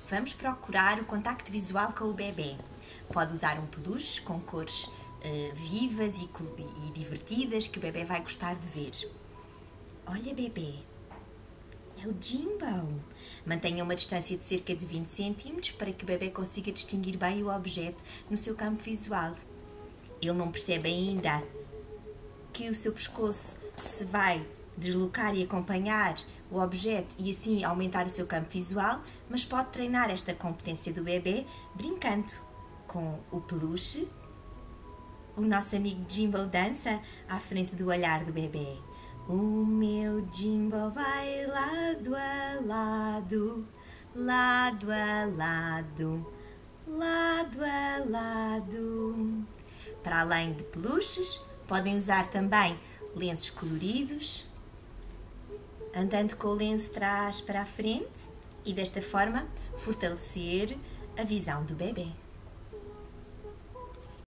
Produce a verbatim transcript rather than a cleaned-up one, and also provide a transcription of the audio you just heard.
vamos procurar o contacto visual com o bebê. Pode usar um peluche com cores uh, vivas e, e divertidas que o bebê vai gostar de ver. Olha, bebê, é o Jimbo. Mantenha uma distância de cerca de vinte centímetros para que o bebê consiga distinguir bem o objeto no seu campo visual. Ele não percebe ainda que o seu pescoço se vai deslocar e acompanhar o objeto e assim aumentar o seu campo visual, mas pode treinar esta competência do bebê brincando com o peluche. O nosso amigo Jimbo dança à frente do olhar do bebê. O meu Jimbo vai lado a lado, lado a lado, lado a lado. Para além de peluches, podem usar também lenços coloridos, andando com o lenço trás para a frente e desta forma fortalecer a visão do bebê.